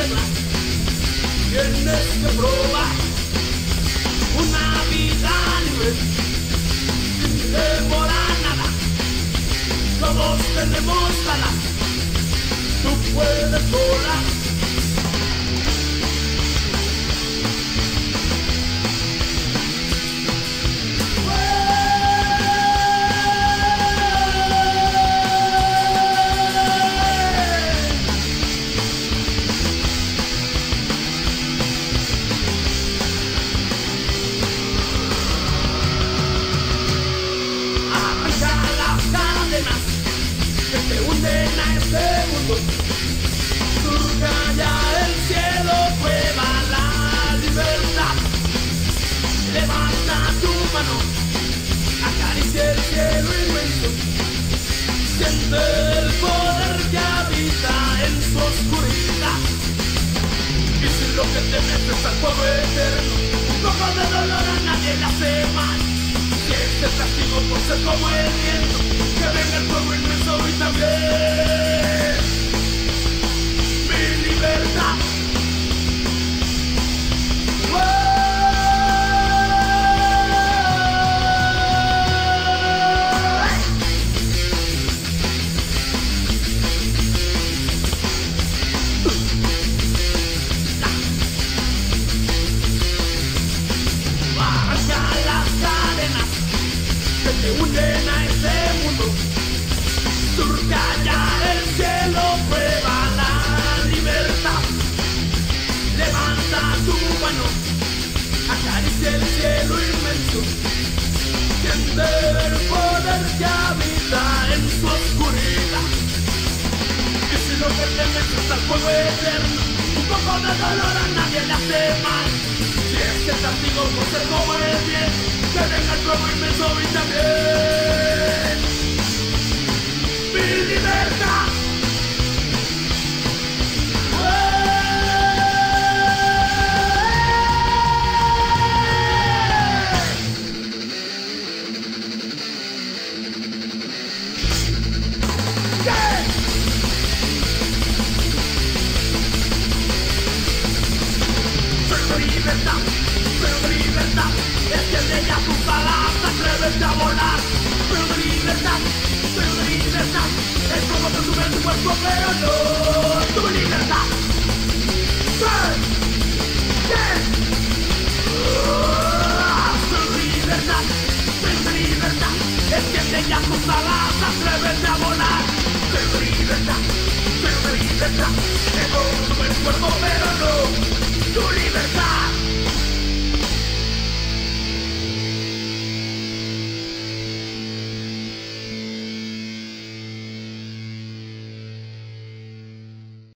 tierra tienes que probar una vida libre, sin temor a nada. Todos tenemos alas, tú puedes volar. Surca ya el cielo, prueba la libertad. Levanta tu mano, acaricia el cielo inmenso. Siente el poder que habita en su oscuridad. Y si lo que temes es al fuego eterno, un poco de dolor a nadie le hace mal. Si este castigo por ser como el viento, que venga el fuego inmenso y también mi libertad. Arranca las cadenas que te unen a este mundo. Surca ya el cielo, prueba la libertad. Levanta tu mano, acaricia el cielo inmenso. Siente el poder que habita en su oscuridad. Y si lo que temes es al fuego eterno, un poco de dolor a nadie le hace mal. Si es que castigo por ser como el bien, que venga el fuego inmenso y también mi libertad. Pero libertad, extiende ya tus alas, atrévete a volar. Pero libertad, es como consume tu cuerpo, pero no tu libertad. Pero libertad, extiende ya tus alas, atrévete a volar. Pero libertad, es como consume tu cuerpo, pero no